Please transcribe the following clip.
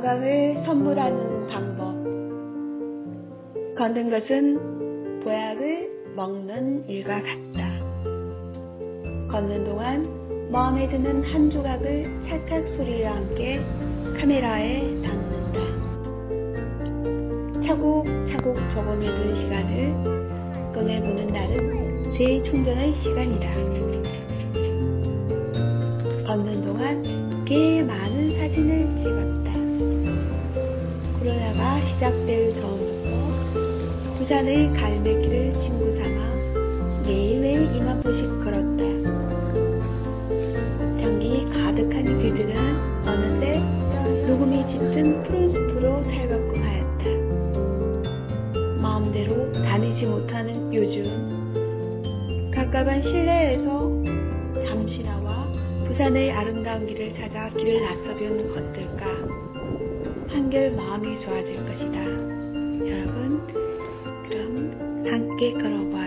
건강을 선물하는 방법. 걷는 것은 보약을 먹는 일과 같다. 걷는 동안 마음에 드는 한 조각을 찰칵 소리와 함께 카메라에 담는다. 차곡차곡 적어내둔 시간을 꺼내보는 날은 재충전의 시간이다. 걷는 동안 꽤 많은 사진을 찍었다. 코로나가 시작될 전부터 부산의 갈매길을 친구 삼아 매일매일 2만 보씩 걸었다. 전기 가득한 길들은 어느새 녹음이 짙은 푸른 숲으로 탈바꿈하였다. 마음대로 다니지 못하는 요즘, 가까운 실내에서 잠시 나와 부산의 아름다운 길을 찾아 길을 나서면 어떨까? 한결 마음이 좋아질 것이다. 여러분, 그럼 함께 걸어봐.